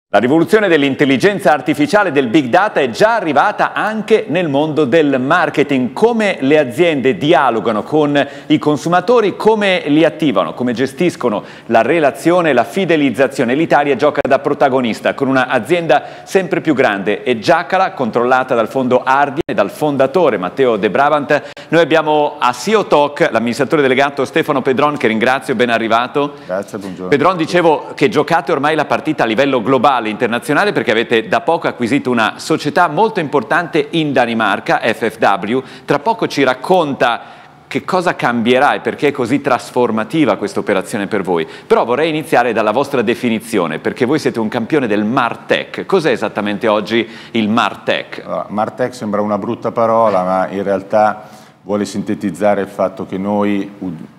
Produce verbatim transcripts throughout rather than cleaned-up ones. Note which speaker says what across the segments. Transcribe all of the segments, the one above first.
Speaker 1: La rivoluzione dell'intelligenza artificiale e del big data è già arrivata anche nel mondo del marketing. Come le aziende dialogano con i consumatori, come li attivano, come gestiscono la relazione e la fidelizzazione. L'Italia gioca da protagonista con un'azienda sempre più grande e Giacala, controllata dal fondo Ardian e dal fondatore Matteo De Brabant. Noi abbiamo a S E O Talk l'amministratore delegato Stefano Pedron, che ringrazio, ben arrivato.
Speaker 2: Grazie, buongiorno.
Speaker 1: Pedron, dicevo che giocate ormai la partita a livello globale, internazionale, perché avete da poco acquisito una società molto importante in Danimarca, F F W. Tra poco ci racconta che cosa cambierà e perché è così trasformativa questa operazione per voi. Però vorrei iniziare dalla vostra definizione, perché voi siete un campione del Martech. Cos'è esattamente oggi il Martech?
Speaker 2: Allora, Martech sembra una brutta parola, ma in realtà vuole sintetizzare il fatto che noi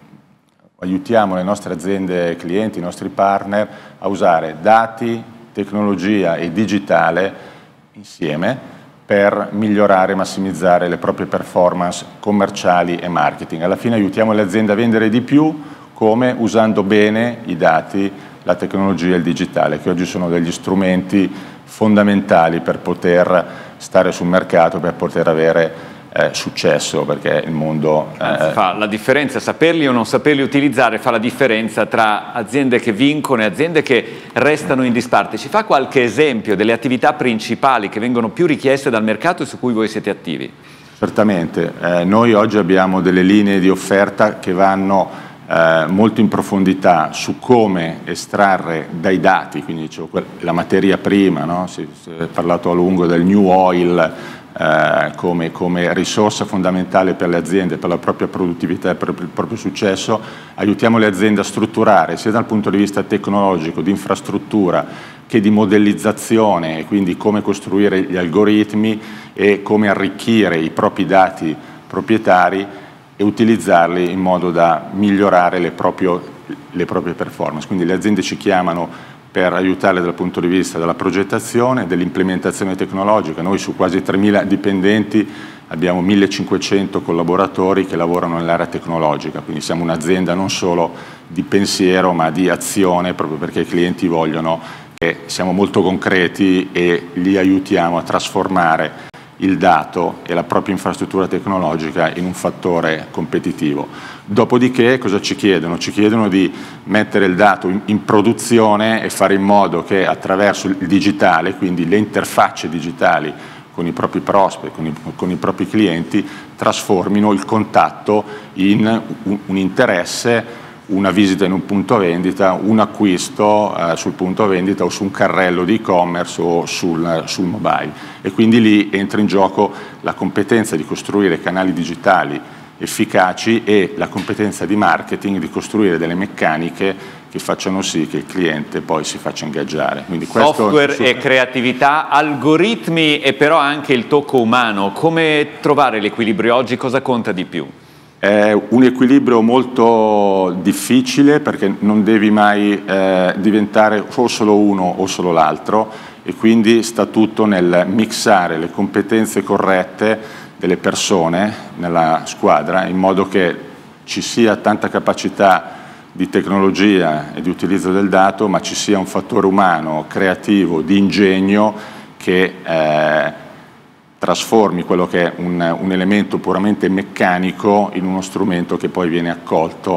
Speaker 2: aiutiamo le nostre aziende clienti, i nostri partner a usare dati, tecnologia e digitale insieme per migliorare e massimizzare le proprie performance commerciali e marketing. Alla fine aiutiamo le aziende a vendere di più, come usando bene i dati, la tecnologia e il digitale, che oggi sono degli strumenti fondamentali per poter stare sul mercato, per poter avere Eh, successo, perché il mondo
Speaker 1: eh, fa la differenza, saperli o non saperli utilizzare fa la differenza tra aziende che vincono e aziende che restano in disparte. Ci fa qualche esempio delle attività principali che vengono più richieste dal mercato e su cui voi siete attivi?
Speaker 2: Certamente, eh, noi oggi abbiamo delle linee di offerta che vanno eh, molto in profondità su come estrarre dai dati, quindi dicevo, la materia prima, no? si, si è parlato a lungo del new oil, Eh, come, come risorsa fondamentale per le aziende, per la propria produttività e per il proprio successo. Aiutiamo le aziende a strutturare sia dal punto di vista tecnologico, di infrastruttura, che di modellizzazione, e quindi come costruire gli algoritmi e come arricchire i propri dati proprietari e utilizzarli in modo da migliorare le, proprio, le proprie performance. Quindi le aziende ci chiamano per aiutarle dal punto di vista della progettazione, dell'implementazione tecnologica. Noi su quasi tremila dipendenti abbiamo millecinquecento collaboratori che lavorano nell'area tecnologica, quindi siamo un'azienda non solo di pensiero ma di azione, proprio perché i clienti vogliono che siamo molto concreti e li aiutiamo a trasformare il dato e la propria infrastruttura tecnologica in un fattore competitivo. Dopodiché cosa ci chiedono? Ci chiedono di mettere il dato in, in produzione e fare in modo che attraverso il digitale, quindi le interfacce digitali con i propri prospect, con i, con i propri clienti, trasformino il contatto in un, un interesse, una visita in un punto vendita, un acquisto eh, sul punto vendita o su un carrello di e-commerce o sul, sul mobile. E quindi lì entra in gioco la competenza di costruire canali digitali efficaci e la competenza di marketing di costruire delle meccaniche che facciano sì che il cliente poi si faccia ingaggiare. Quindi questo
Speaker 1: software su... e creatività, algoritmi e però anche il tocco umano. Come trovare l'equilibrio oggi? Cosa conta di più?
Speaker 2: È un equilibrio molto difficile, perché non devi mai eh, diventare o solo uno o solo l'altro, e quindi sta tutto nel mixare le competenze corrette delle persone nella squadra, in modo che ci sia tanta capacità di tecnologia e di utilizzo del dato, ma ci sia un fattore umano, creativo, di ingegno che eh, trasformi quello che è un, un elemento puramente meccanico in uno strumento che poi viene accolto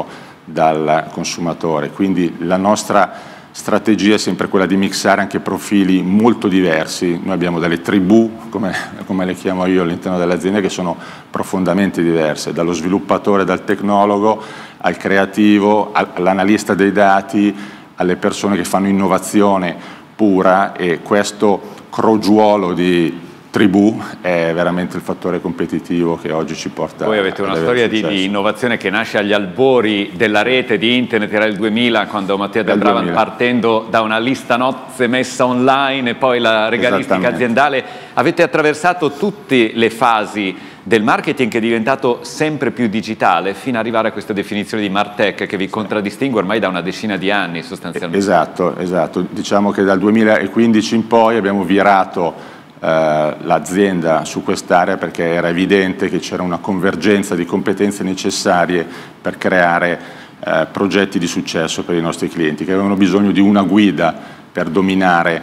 Speaker 2: dal consumatore. Quindi la nostra strategia è sempre quella di mixare anche profili molto diversi. Noi abbiamo delle tribù, come, come le chiamo io all'interno dell'azienda, che sono profondamente diverse, dallo sviluppatore, dal tecnologo, al creativo, all'analista dei dati, alle persone che fanno innovazione pura, e questo crogiuolo di tribù è veramente il fattore competitivo che oggi ci porta.
Speaker 1: Voi avete una storia di, di innovazione che nasce agli albori della rete di internet, era il duemila, quando Matteo De Brabant, partendo da una lista nozze messa online e poi la regalistica aziendale, avete attraversato tutte le fasi del marketing, che è diventato sempre più digitale, fino ad arrivare a questa definizione di Martech che vi contraddistingue ormai da una decina di anni sostanzialmente.
Speaker 2: Esatto, esatto. Diciamo che dal duemilaquindici in poi abbiamo virato l'azienda su quest'area, perché era evidente che c'era una convergenza di competenze necessarie per creare eh, progetti di successo per i nostri clienti, che avevano bisogno di una guida per dominare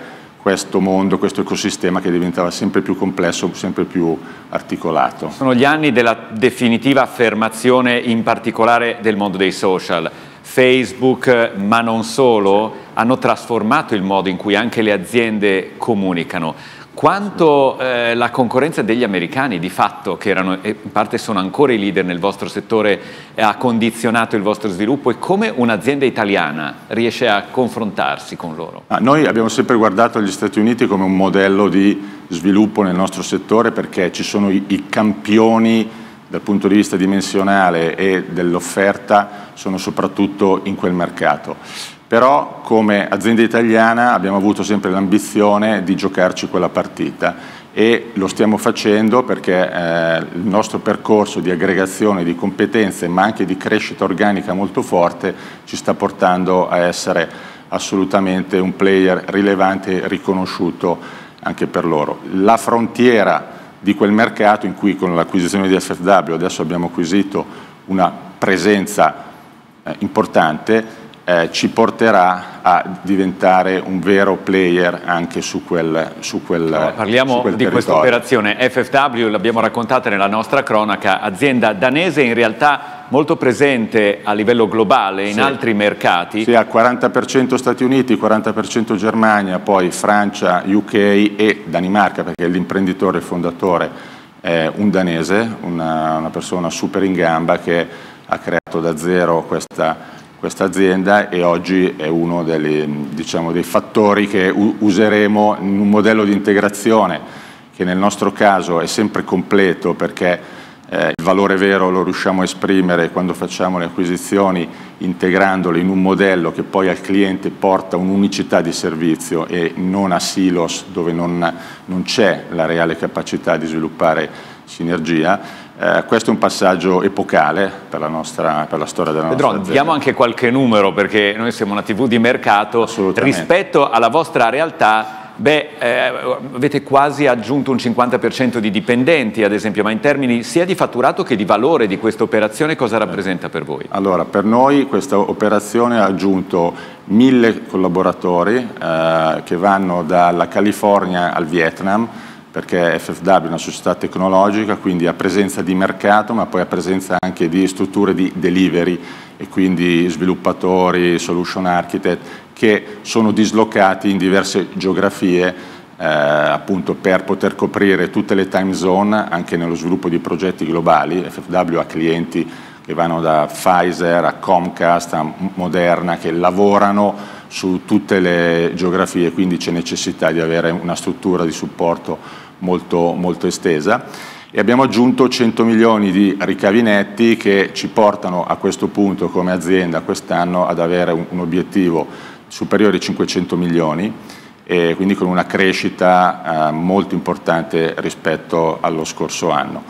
Speaker 2: questo mondo, questo ecosistema che diventava sempre più complesso, sempre più articolato.
Speaker 1: Sono gli anni della definitiva affermazione, in particolare del mondo dei social. Facebook, ma non solo, hanno trasformato il modo in cui anche le aziende comunicano. Quanto eh, la concorrenza degli americani, di fatto, che erano, e in parte sono ancora i leader nel vostro settore, ha condizionato il vostro sviluppo, e come un'azienda italiana riesce a confrontarsi con loro?
Speaker 2: Ah, noi abbiamo sempre guardato gli Stati Uniti come un modello di sviluppo nel nostro settore, perché ci sono i, i campioni dal punto di vista dimensionale e dell'offerta, sono soprattutto in quel mercato. Però come azienda italiana abbiamo avuto sempre l'ambizione di giocarci quella partita e lo stiamo facendo perché eh, il nostro percorso di aggregazione di competenze ma anche di crescita organica molto forte ci sta portando a essere assolutamente un player rilevante e riconosciuto anche per loro. La frontiera di quel mercato in cui con l'acquisizione di F F W adesso abbiamo acquisito una presenza eh, importante, Eh, ci porterà a diventare un vero player anche su quel, su quel,
Speaker 1: no, parliamo
Speaker 2: su quel
Speaker 1: di questa operazione F F W, l'abbiamo raccontata nella nostra cronaca, azienda danese in realtà molto presente a livello globale in sì. altri mercati.
Speaker 2: Sì, al quaranta per cento Stati Uniti, quaranta per cento Germania, poi Francia, U K e Danimarca, perché l'imprenditore fondatore è un danese, una, una persona super in gamba che ha creato da zero questa questa azienda e oggi è uno dei, diciamo, dei fattori che useremo in un modello di integrazione che nel nostro caso è sempre completo, perché eh, il valore vero lo riusciamo a esprimere quando facciamo le acquisizioni integrandole in un modello che poi al cliente porta un'unicità di servizio e non a silos dove non, non c'è la reale capacità di sviluppare sinergia. Eh, questo è un passaggio epocale per la, nostra, per la storia della nostra
Speaker 1: Pedro,
Speaker 2: azienda.
Speaker 1: diamo anche qualche numero, perché noi siamo una tivù di mercato. Rispetto alla vostra realtà, beh, eh, avete quasi aggiunto un cinquanta per cento di dipendenti, ad esempio, ma in termini sia di fatturato che di valore di questa operazione, cosa rappresenta per voi?
Speaker 2: Allora, per noi questa operazione ha aggiunto mille collaboratori eh, che vanno dalla California al Vietnam, perché F F W è una società tecnologica, quindi ha presenza di mercato, ma poi ha presenza anche di strutture di delivery e quindi sviluppatori, solution architect, che sono dislocati in diverse geografie eh, appunto per poter coprire tutte le time zone anche nello sviluppo di progetti globali. F F W ha clienti che vanno da Pfizer a Comcast a Moderna, che lavorano su tutte le geografie, quindi c'è necessità di avere una struttura di supporto molto, molto estesa. E abbiamo aggiunto cento milioni di ricavi netti che ci portano a questo punto come azienda quest'anno ad avere un, un obiettivo superiore ai cinquecento milioni, e quindi con una crescita eh, molto importante rispetto allo scorso anno.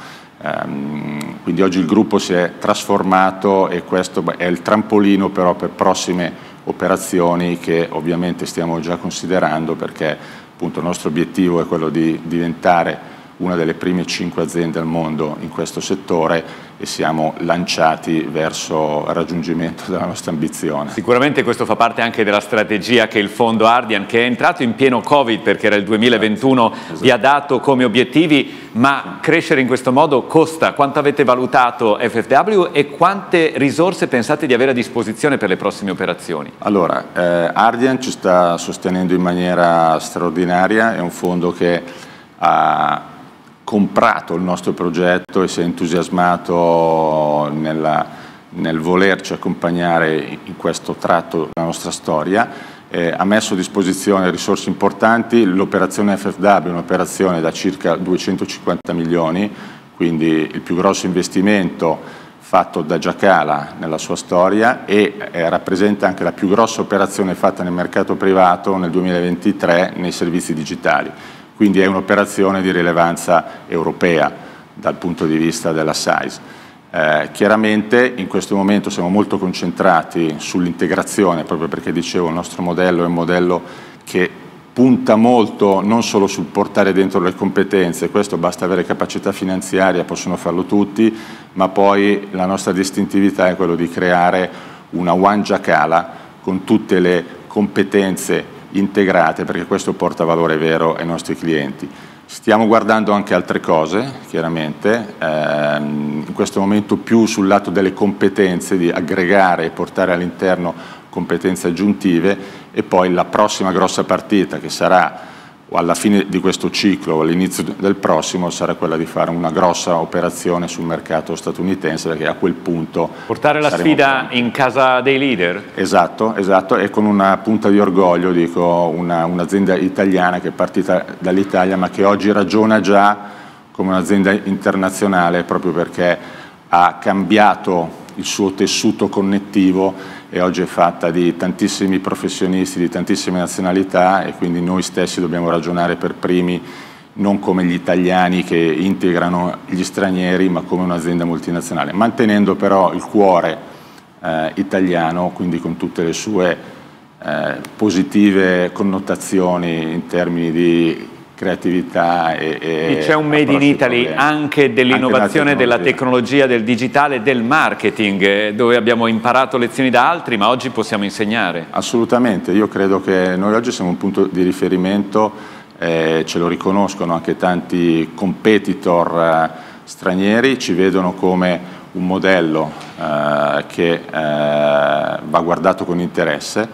Speaker 2: Um, quindi oggi il gruppo si è trasformato e questo è il trampolino però per prossime operazioni che ovviamente stiamo già considerando, perché appunto il nostro obiettivo è quello di diventare una delle prime cinque aziende al mondo in questo settore e siamo lanciati verso il raggiungimento della nostra ambizione.
Speaker 1: Sicuramente questo fa parte anche della strategia che il fondo Ardian, che è entrato in pieno Covid perché era il duemilaventuno, esatto, vi ha dato come obiettivi, ma crescere in questo modo costa. Quanto avete valutato F F W e quante risorse pensate di avere a disposizione per le prossime operazioni?
Speaker 2: Allora, eh, Ardian ci sta sostenendo in maniera straordinaria, è un fondo che ha comprato il nostro progetto e si è entusiasmato nella, nel volerci accompagnare in questo tratto della nostra storia, eh, ha messo a disposizione risorse importanti. L'operazione F F W è un'operazione da circa duecentocinquanta milioni, quindi il più grosso investimento fatto da Giacala nella sua storia e eh, rappresenta anche la più grossa operazione fatta nel mercato privato nel duemilaventitré nei servizi digitali. Quindi è un'operazione di rilevanza europea dal punto di vista della size. Eh, chiaramente in questo momento siamo molto concentrati sull'integrazione, proprio perché dicevo il nostro modello è un modello che punta molto non solo sul portare dentro le competenze, questo basta avere capacità finanziaria, possono farlo tutti, ma poi la nostra distintività è quello di creare una One Giacala con tutte le competenze integrate, perché questo porta valore vero ai nostri clienti. Stiamo guardando anche altre cose, chiaramente, ehm, in questo momento più sul lato delle competenze, di aggregare e portare all'interno competenze aggiuntive, e poi la prossima grossa partita, che sarà o alla fine di questo ciclo o all'inizio del prossimo, sarà quella di fare una grossa operazione sul mercato statunitense, perché a quel punto
Speaker 1: portare la sfida pronti. In casa dei leader?
Speaker 2: Esatto, esatto, e con una punta di orgoglio, dico, un'azienda italiana che è partita dall'Italia ma che oggi ragiona già come un'azienda internazionale, proprio perché ha cambiato il suo tessuto connettivo e oggi è fatta di tantissimi professionisti, di tantissime nazionalità, e quindi noi stessi dobbiamo ragionare per primi non come gli italiani che integrano gli stranieri, ma come un'azienda multinazionale, mantenendo però il cuore eh, italiano, quindi con tutte le sue eh, positive connotazioni in termini di creatività e, e
Speaker 1: c'è un made in Italy anche dell'innovazione, della tecnologia, del digitale, del marketing, dove abbiamo imparato lezioni da altri, ma oggi possiamo insegnare.
Speaker 2: Assolutamente, io credo che noi oggi siamo un punto di riferimento, eh, ce lo riconoscono anche tanti competitor eh, stranieri, ci vedono come un modello eh, che eh, va guardato con interesse,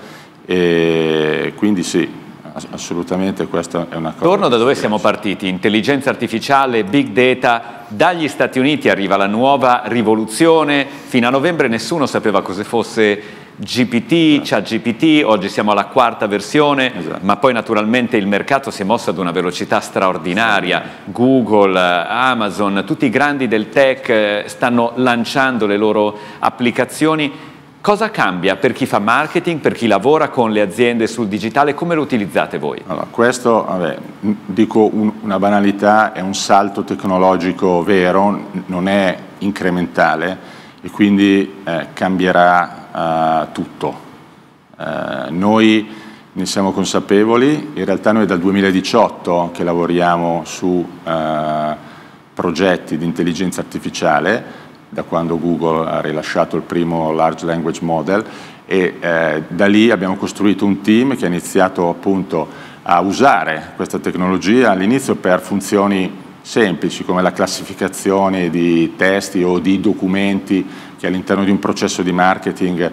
Speaker 2: e quindi sì, assolutamente questa è una cosa.
Speaker 1: Torno da dove siamo partiti, intelligenza artificiale, big data, dagli Stati Uniti arriva la nuova rivoluzione, fino a novembre nessuno sapeva cosa fosse G P T, ChatGPT, oggi siamo alla quarta versione, esatto. Ma poi naturalmente il mercato si è mosso ad una velocità straordinaria, Google, Amazon, tutti i grandi del tech stanno lanciando le loro applicazioni. Cosa cambia per chi fa marketing, per chi lavora con le aziende sul digitale? Come lo utilizzate voi?
Speaker 2: Allora, questo, vabbè, dico un, una banalità, è un salto tecnologico vero, non è incrementale, e quindi eh, cambierà eh, tutto. Eh, noi ne siamo consapevoli, in realtà noi è dal duemiladiciotto che lavoriamo su eh, progetti di intelligenza artificiale, da quando Google ha rilasciato il primo Large Language Model, e eh, da lì abbiamo costruito un team che ha iniziato appunto a usare questa tecnologia all'inizio per funzioni semplici come la classificazione di testi o di documenti che all'interno di un processo di marketing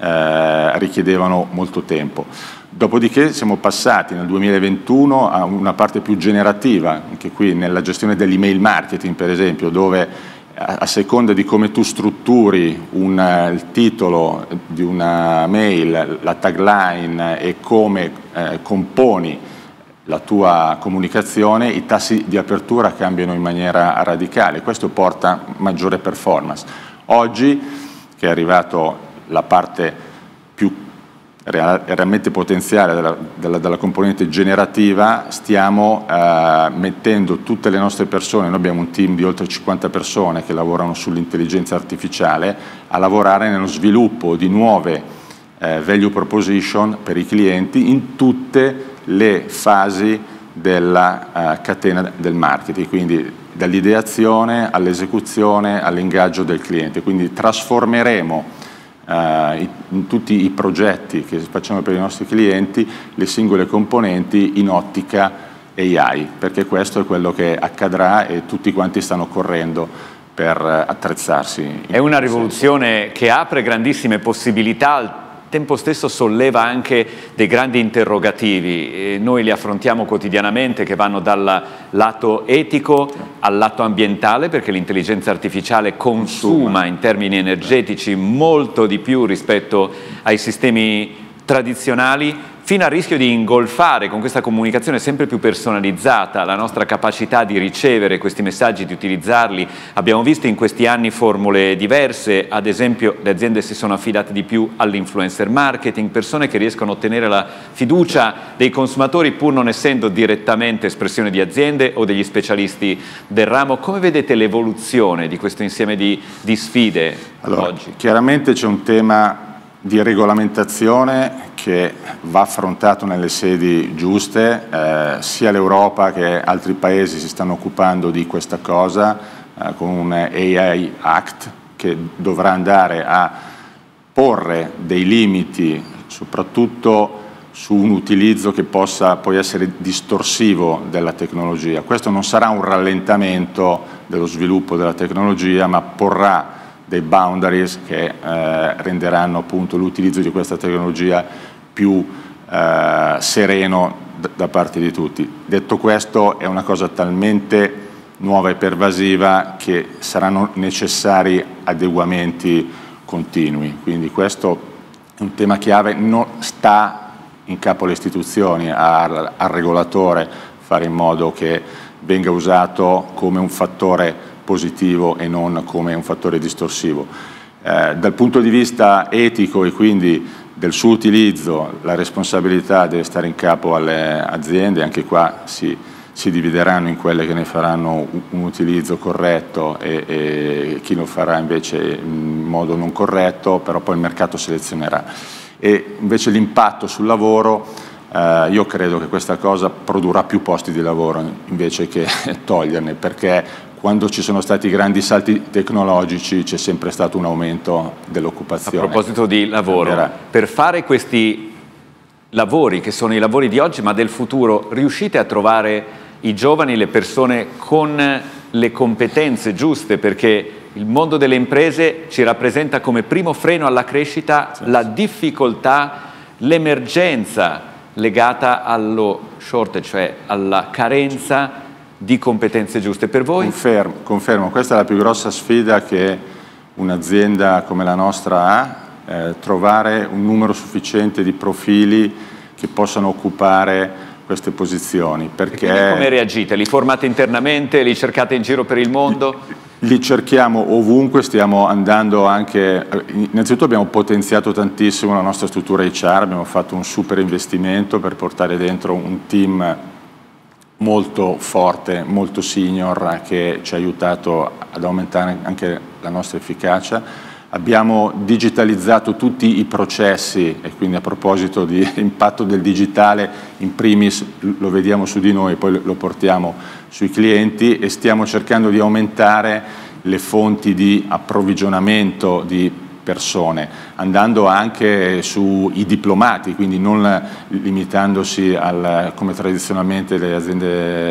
Speaker 2: eh, richiedevano molto tempo. Dopodiché siamo passati nel duemilaventuno a una parte più generativa, anche qui nella gestione dell'email marketing per esempio, dove a seconda di come tu strutturi un, il titolo di una mail, la tagline e come eh, componi la tua comunicazione, i tassi di apertura cambiano in maniera radicale. Questo porta maggiore performance. Oggi, che è arrivato la parte più realmente potenziale della, della, della componente generativa, stiamo eh, mettendo tutte le nostre persone, noi abbiamo un team di oltre cinquanta persone che lavorano sull'intelligenza artificiale, a lavorare nello sviluppo di nuove eh, value proposition per i clienti in tutte le fasi della uh, catena del marketing, quindi dall'ideazione all'esecuzione all'ingaggio del cliente. Quindi trasformeremo Uh, in tutti i progetti che facciamo per i nostri clienti le singole componenti in ottica A I, perché questo è quello che accadrà e tutti quanti stanno correndo per attrezzarsi.
Speaker 1: È una rivoluzione che apre grandissime possibilità, al tempo stesso solleva anche dei grandi interrogativi, e noi li affrontiamo quotidianamente, che vanno dal lato etico al lato ambientale, perché l'intelligenza artificiale consuma in termini energetici molto di più rispetto ai sistemi tradizionali, fino al rischio di ingolfare con questa comunicazione sempre più personalizzata la nostra capacità di ricevere questi messaggi, di utilizzarli. Abbiamo visto in questi anni formule diverse, ad esempio le aziende si sono affidate di più all'influencer marketing, persone che riescono a ottenere la fiducia dei consumatori pur non essendo direttamente espressione di aziende o degli specialisti del ramo. Come vedete l'evoluzione di questo insieme di, di sfide
Speaker 2: allora,
Speaker 1: oggi?
Speaker 2: Chiaramente c'è un tema di regolamentazione che va affrontato nelle sedi giuste, eh, sia l'Europa che altri paesi si stanno occupando di questa cosa eh, con un A I Act che dovrà andare a porre dei limiti soprattutto su un utilizzo che possa poi essere distorsivo della tecnologia. Questo non sarà un rallentamento dello sviluppo della tecnologia, ma porrà dei boundaries che eh, renderanno appunto l'utilizzo di questa tecnologia più eh, sereno da, da parte di tutti. Detto questo, è una cosa talmente nuova e pervasiva che saranno necessari adeguamenti continui, quindi questo è un tema chiave, non sta in capo alle istituzioni, al, al regolatore, fare in modo che venga usato come un fattore positivo e non come un fattore distorsivo. Eh, dal punto di vista etico e quindi del suo utilizzo, la responsabilità deve stare in capo alle aziende, anche qua si, si divideranno in quelle che ne faranno un, un utilizzo corretto e, e chi lo farà invece in modo non corretto, però poi il mercato selezionerà. E invece l'impatto sul lavoro, eh, io credo che questa cosa produrrà più posti di lavoro invece che toglierne, perché quando ci sono stati grandi salti tecnologici c'è sempre stato un aumento dell'occupazione.
Speaker 1: A proposito di lavoro, Cambierà. per fare questi lavori che sono i lavori di oggi ma del futuro, riuscite a trovare i giovani, le persone con le competenze giuste? Perché il mondo delle imprese ci rappresenta come primo freno alla crescita sì, la difficoltà, l'emergenza legata allo shortage, cioè alla carenza di competenze giuste. Per voi?
Speaker 2: Confermo, confermo, questa è la più grossa sfida che un'azienda come la nostra ha, eh, trovare un numero sufficiente di profili che possano occupare queste posizioni. Perché
Speaker 1: e come reagite? Li formate internamente? Li cercate in giro per il mondo?
Speaker 2: Li cerchiamo ovunque, stiamo andando anche, innanzitutto abbiamo potenziato tantissimo la nostra struttura H R, abbiamo fatto un super investimento per portare dentro un team molto forte, molto senior, che ci ha aiutato ad aumentare anche la nostra efficacia. Abbiamo digitalizzato tutti i processi e quindi a proposito di impatto del digitale, in primis lo vediamo su di noi, poi lo portiamo sui clienti e stiamo cercando di aumentare le fonti di approvvigionamento di persone, andando anche sui diplomati, quindi non limitandosi al, come tradizionalmente le aziende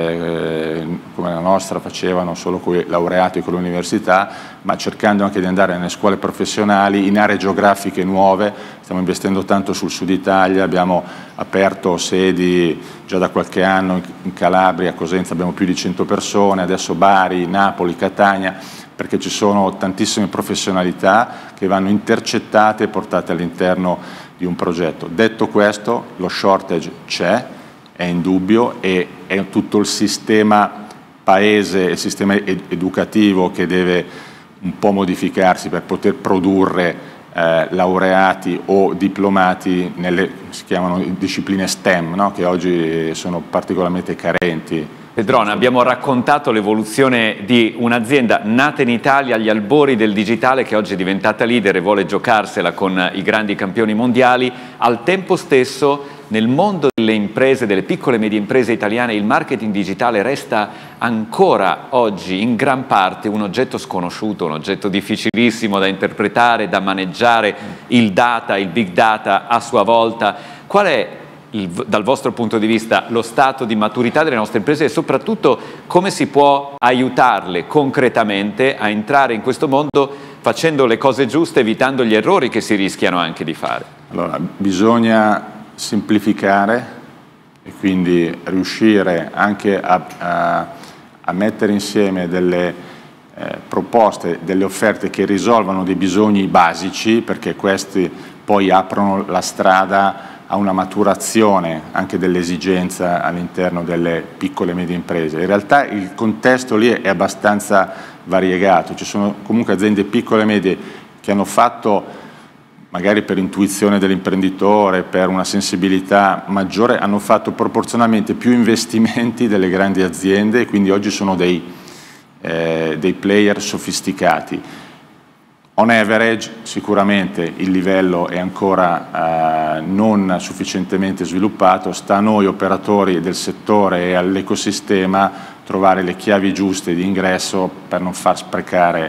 Speaker 2: eh, come la nostra facevano solo con i laureati con l'università, ma cercando anche di andare nelle scuole professionali, in aree geografiche nuove. Stiamo investendo tanto sul sud Italia, abbiamo aperto sedi già da qualche anno in Calabria, a Cosenza abbiamo più di cento persone, adesso Bari, Napoli, Catania, perché ci sono tantissime professionalità che vanno intercettate e portate all'interno di un progetto. Detto questo, lo shortage c'è, è indubbio, e è tutto il sistema paese e il sistema ed educativo che deve un po' modificarsi per poter produrre eh, laureati o diplomati nelle, si chiamano discipline STEM, no? Che oggi sono particolarmente carenti.
Speaker 1: Pedrone, abbiamo raccontato l'evoluzione di un'azienda nata in Italia agli albori del digitale, che oggi è diventata leader e vuole giocarsela con i grandi campioni mondiali. Al tempo stesso, nel mondo delle imprese, delle piccole e medie imprese italiane, il marketing digitale resta ancora oggi in gran parte un oggetto sconosciuto, un oggetto difficilissimo da interpretare, da maneggiare, il data, il big data a sua volta. Qual è, Il, dal vostro punto di vista, lo stato di maturità delle nostre imprese e soprattutto come si può aiutarle concretamente a entrare in questo mondo facendo le cose giuste, evitando gli errori che si rischiano anche di fare?
Speaker 2: Allora, bisogna semplificare e quindi riuscire anche a, a, a mettere insieme delle eh, proposte, delle offerte che risolvano dei bisogni basici, perché questi poi aprono la strada a una maturazione anche dell'esigenza all'interno delle piccole e medie imprese. In realtà il contesto lì è abbastanza variegato, ci sono comunque aziende piccole e medie che hanno fatto, magari per intuizione dell'imprenditore, per una sensibilità maggiore, hanno fatto proporzionalmente più investimenti delle grandi aziende e quindi oggi sono dei, eh, dei player sofisticati. On average sicuramente il livello è ancora eh, non sufficientemente sviluppato, sta a noi operatori del settore e all'ecosistema trovare le chiavi giuste di ingresso per non far sprecare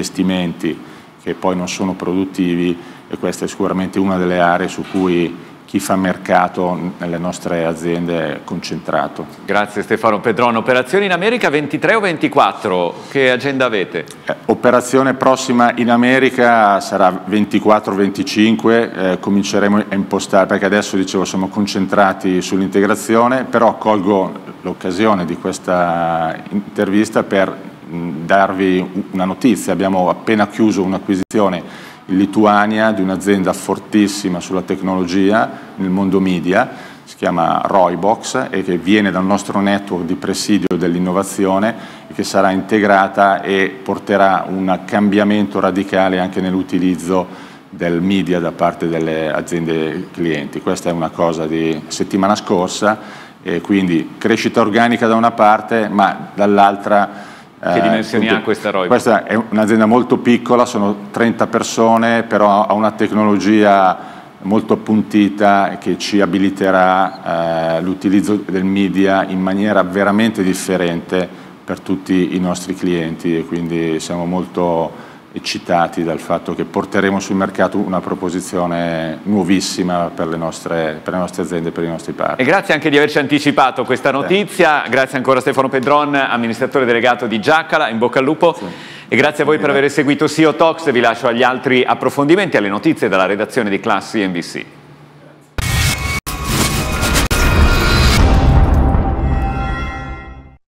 Speaker 2: investimenti che poi non sono produttivi, e questa è sicuramente una delle aree su cui chi fa mercato nelle nostre aziende è concentrato.
Speaker 1: Grazie Stefano Pedron. Operazioni in America ventitré o ventiquattro? Che agenda avete?
Speaker 2: Eh, operazione prossima in America sarà ventiquattro venticinque, eh, cominceremo a impostare, perché adesso dicevo siamo concentrati sull'integrazione, però colgo l'occasione di questa intervista per mh, darvi una notizia. Abbiamo appena chiuso un'acquisizione in Lituania di un'azienda fortissima sulla tecnologia nel mondo media, si chiama Roybox e che viene dal nostro network di presidio dell'innovazione e che sarà integrata e porterà un cambiamento radicale anche nell'utilizzo del media da parte delle aziende clienti. Questa è una cosa di settimana scorsa e quindi crescita organica da una parte, ma dall'altra
Speaker 1: che dimensioni
Speaker 2: eh,
Speaker 1: ha questa Roybox?
Speaker 2: Questa è un'azienda molto piccola, sono trenta persone, però ha una tecnologia molto appuntita che ci abiliterà eh, l'utilizzo del media in maniera veramente differente per tutti i nostri clienti e quindi siamo molto eccitati dal fatto che porteremo sul mercato una proposizione nuovissima per le nostre, per le nostre aziende, per i nostri partner.
Speaker 1: E grazie anche di averci anticipato questa notizia, sì. Grazie ancora a Stefano Pedron, amministratore delegato di Giacala, in bocca al lupo. Sì. E grazie a voi per aver seguito C E O Talks, vi lascio agli altri approfondimenti, alle notizie dalla redazione di Class C N B C.